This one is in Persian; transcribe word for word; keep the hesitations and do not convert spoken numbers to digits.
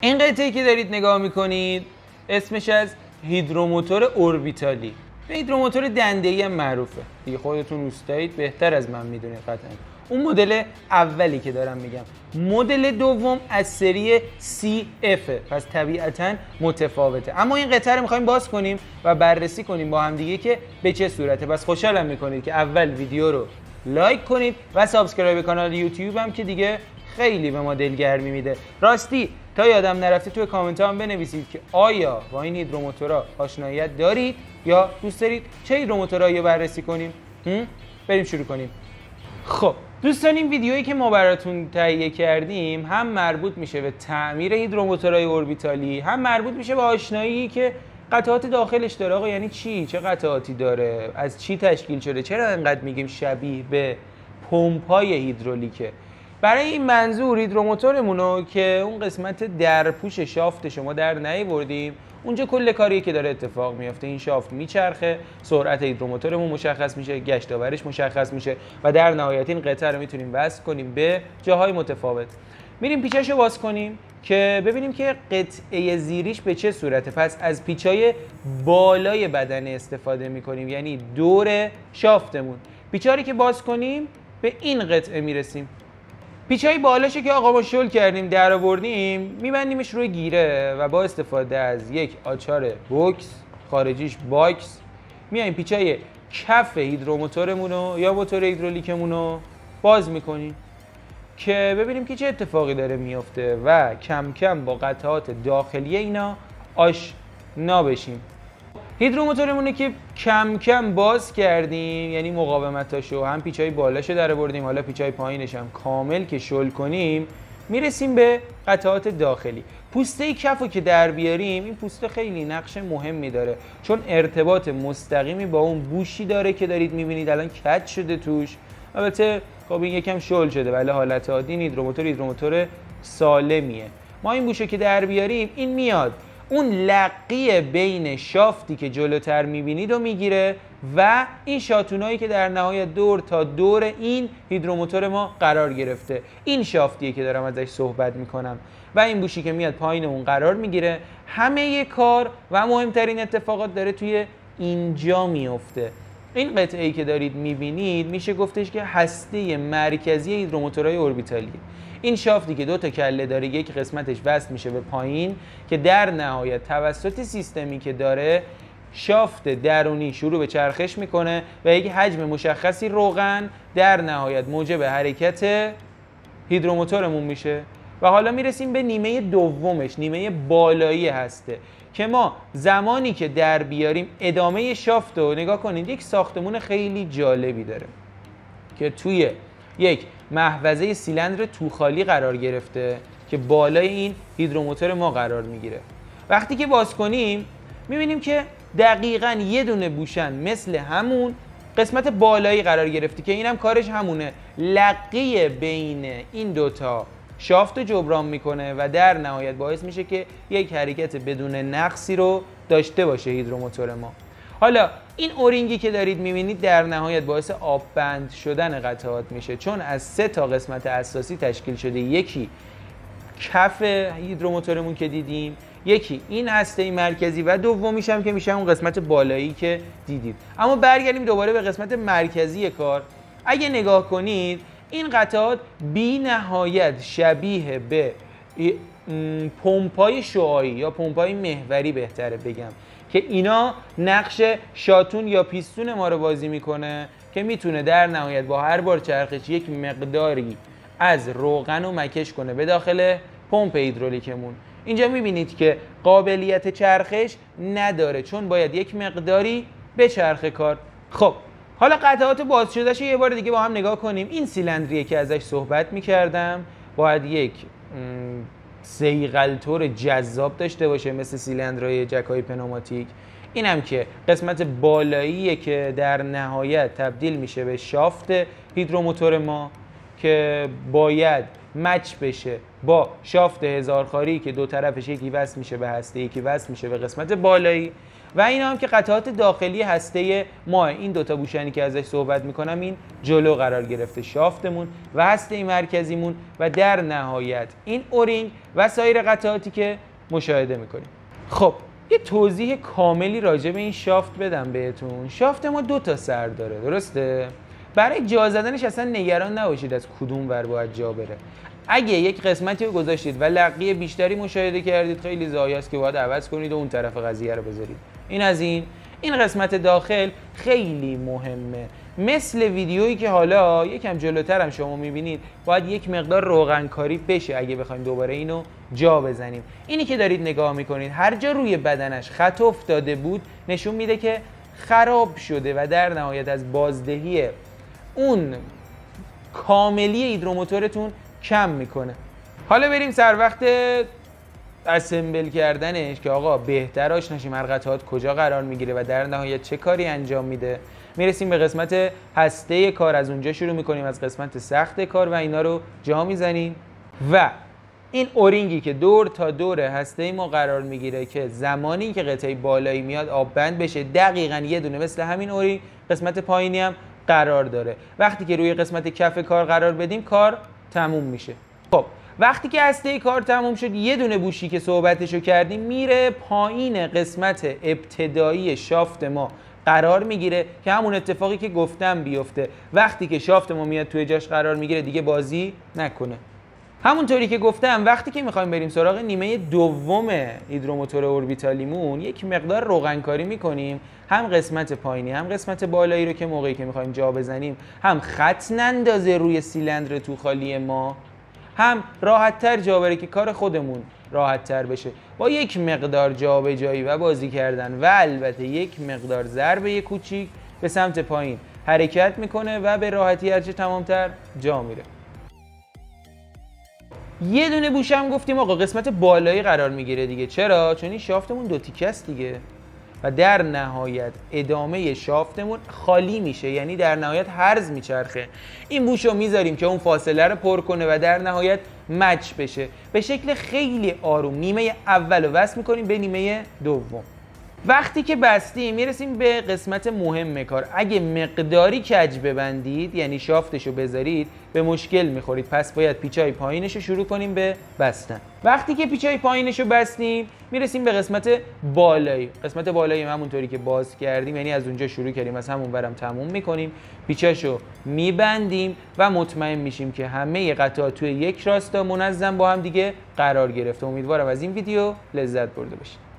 این قطعه‌ای که دارید نگاه میکنید اسمش از هیدروموتور اوربیتالی. هیدروموتور دنده‌ای هم معروفه دیگه، خودتون اوستایید بهتر از من میدونید قطعا. اون مدل اولی که دارم میگم. مدل دوم از سری سی اف، پس طبیعتاً متفاوته. اما این قطعه رو می‌خوایم باز کنیم و بررسی کنیم با هم دیگه که به چه صورته. پس خوشحالم می‌کنید که اول ویدیو رو لایک کنید و سابسکرایب کانال یوتیوب هم که دیگه خیلی به ما دلگرمی میده. راستی تا یادم نرفته توی کامنت ها هم بنویسید که آیا با این هیدروموتورها آشناییت دارید یا دوست دارید چه هیدروموتورهایی رو بررسی کنیم؟ بریم شروع کنیم. خب دوستان، این ویدیویی که ما براتون تهیه کردیم هم مربوط میشه به تعمیر هیدروموتورهای اوربیتالی، هم مربوط میشه به آشنایی که قطعات داخلش داره. آقا یعنی چی؟ چه قطعاتی داره؟ از چی تشکیل شده؟ چرا انقدر میگیم شبیه به پمپ‌های هیدرولیکه؟ برای این منظور هیدروموتورمون رو که اون قسمت درپوش شافت شما در نیاوردیم، اونجا کل کاریه که داره اتفاق میفته. این شافت میچرخه، سرعت هیدروموتورمون مشخص میشه، گشت آورش مشخص میشه و در نهایت این قطعه رو میتونیم وصل کنیم به جاهای متفاوت. میریم پیچاشو باز کنیم که ببینیم که قطعه زیریش به چه صورته. پس از پیچای بالای بدنه استفاده میکنیم، یعنی دور شافتمون. پیچاری که باز کنیم به این قطعه میرسیم. پیچای بالاشه که آقا ما شل کردیم در آوردیم، میبندیمش روی گیره و با استفاده از یک آچار بوکس، خارجیش باکس، میایم پیچای کف هیدروموتورمون رو یا موتور هیدرولیکمون رو باز میکنیم که ببینیم که چه اتفاقی داره میفته و کم کم با قطعات داخلی اینا آشنا بشیم. هیدروموتورمون که کم کم باز کردیم، یعنی مقاومتاشو هم پیچای بالاشو در آوردیم، حالا پیچای پایینش هم کامل که شل کنیم، میرسیم به قطعات داخلی. پوسته کفو که در بیاریم، این پوسته خیلی نقش مهمی داره چون ارتباط مستقیمی با اون بوشی داره که دارید میبینید الان کج شده توش. البته خب این یکم شل شده ولی حالت عادی هیدروموتور هیدروموتور سالمیه. ما این بوشو که در بیاریم، این میاد اون لقی بین شافتی که جلوتر میبینید رو میگیره و این شاتونایی که در نهایت دور تا دور این هیدروموتور ما قرار گرفته، این شافتیه که دارم ازش صحبت میکنم و این بوشی که میاد پایین اون قرار میگیره. همه کار و مهمترین اتفاقات داره توی اینجا میفته. این قطعه‌ای که دارید میبینید میشه گفتش که هسته مرکزی هیدروموتورهای اوربیتالی. این شافتی که دو تا کله داره، یک قسمتش وصل میشه به پایین که در نهایت توسط سیستمی که داره شافت درونی شروع به چرخش میکنه و یک حجم مشخصی روغن در نهایت موجب حرکت هیدروموتورمون میشه. و حالا میرسیم به نیمه دومش، نیمه بالایی هسته که ما زمانی که در بیاریم ادامه شافت رو نگاه کنید. یک ساختمون خیلی جالبی داره که توی یک محفظه سیلندر توخالی قرار گرفته که بالای این هیدروموتور ما قرار میگیره. وقتی که باز کنیم میبینیم که دقیقاً یه دونه بوشن مثل همون قسمت بالایی قرار گرفته که اینم کارش همونه، لقی بین این دوتا شافت رو جبران میکنه و در نهایت باعث میشه که یک حرکت بدون نقصی رو داشته باشه هیدروموتور ما. حالا این اورینگی که دارید میبینید در نهایت باعث آببند شدن قطعات میشه چون از سه تا قسمت اساسی تشکیل شده. یکی کف هیدروموتورمون که دیدیم، یکی این هسته مرکزی و دومیش هم که میشه اون قسمت بالایی که دیدید. اما برگردیم دوباره به قسمت مرکزی کار. اگه نگاه کنید این قطعات بی نهایت شبیه به پمپای شعاعی یا پمپای محوری بهتره بگم که اینا نقش شاتون یا پیستون ما رو بازی میکنه که میتونه در نهایت با هر بار چرخش یک مقداری از روغن رو مکش کنه به داخل پمپ هیدرولیکمون. اینجا میبینید که قابلیت چرخش نداره چون باید یک مقداری به چرخ کار. خب حالا قطعات باز شدهش یه بار دیگه با هم نگاه کنیم. این سیلندریه که ازش صحبت میکردم باید یک صیقلتور جذاب داشته باشه مثل سیلندرهای جک‌های پنوماتیک. اینم که قسمت بالاییه که در نهایت تبدیل میشه به شافت هیدروموتور ما که باید مچ بشه با شافت هزار خاری که دو طرفش یکی وصل میشه به هسته، یکی وصل میشه به قسمت بالایی. و اینا هم که قطعات داخلی هسته ما، این دوتا بوشنی که ازش صحبت میکنم این جلو قرار گرفته، شافتمون و هسته مرکزیمون و در نهایت این اورینگ و سایر قطعاتی که مشاهده میکنیم. خب یه توضیح کاملی راجع به این شافت بدم بهتون. شافت ما دو تا سر داره، درسته؟ برای جا زدنش اصلا نگران نباشید از کدوم ور باید جا بره. اگه یک قسمتی رو گذاشتید و لقی بیشتری مشاهده کردید، خیلی زایاست که باید عوض کنید و اون طرف قضیه رو بذارید. این از این. این قسمت داخل خیلی مهمه. مثل ویدیویی که حالا یکم جلوتر هم شما میبینید، باید یک مقدار روغنکاری بشه اگه بخوایم دوباره اینو جا بزنیم. اینی که دارید نگاه میکنید هر جا روی بدنش خط افتاده بود نشون میده که خراب شده و در نهایت از بازدهی اون کاملی هیدروموتورتون کم میکنه. حالا بریم سر وقت اسمبل کردنش که آقا بهتر آشناشیم هر قطعات کجا قرار میگیره و در نهایت چه کاری انجام میده. میرسیم به قسمت هسته کار، از اونجا شروع میکنیم، از قسمت سخت کار و اینا رو جا میزنیم. و این اورینگی که دور تا دور هسته ما قرار میگیره که زمانی که قطعه بالایی میاد آب بند بشه، دقیقاً یه دونه مثل همین اورینگ قسمت پایینی هم قرار داره. وقتی که روی قسمت کف کار قرار بدیم کار تموم میشه. خب وقتی که هسته کار تموم شد، یه دونه بوشی که صحبتشو کردیم میره پایین قسمت ابتدایی شافت ما قرار میگیره که همون اتفاقی که گفتم بیفته. وقتی که شافت ما میاد توی جاش قرار میگیره دیگه بازی نکنه. همونطوری که گفتم وقتی که میخوایم بریم سراغ نیمه دوم هیدروموتور اوربیتالیمون یک مقدار روغنکاری میکنیم، هم قسمت پایینی هم قسمت بالایی رو که موقعی که میخوایم جا بزنیم هم خط نندازه روی سیلندر تو خالی ما، هم راحت تر جا بره که کار خودمون راحت تر بشه. با یک مقدار جابجایی و بازی کردن و البته یک مقدار ضربه کوچیک به سمت پایین حرکت میکنه و به راحتی هرچه تمامتر جا میره. یه دونه بوشه هم گفتیم آقا قسمت بالایی قرار میگیره دیگه. چرا؟ چون این شافتمون دو تیکه است دیگه و در نهایت ادامه شافتمون خالی میشه، یعنی در نهایت هرز میچرخه. این بوشو میذاریم که اون فاصله رو پر کنه و در نهایت مچ بشه. به شکل خیلی آروم نیمه اول رو وصل میکنیم به نیمه دوم. وقتی که بستیم میرسیم به قسمت مهم کار. اگه مقداری کج ببندید یعنی شافتشو بذارید به مشکل میخورید، پس باید پیچای پایینشو شروع کنیم به بستن. وقتی که پیچای پایینشو بستیم میرسیم به قسمت بالایی. قسمت بالایی همونطوری که باز کردیم، یعنی از اونجا شروع کردیم از همون برم تموم میکنیم، پیچاشو میبندیم و مطمئن میشیم که همه قطعات توی یک راستا منظم با هم دیگه قرار گرفته. امیدوارم از این ویدیو لذت برده باشید.